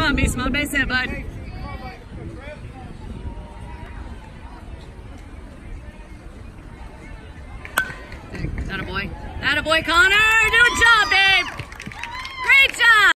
on, Beast Mode. Base it, bud. Attaboy. Attaboy, Connor. Do a job, babe. Great job.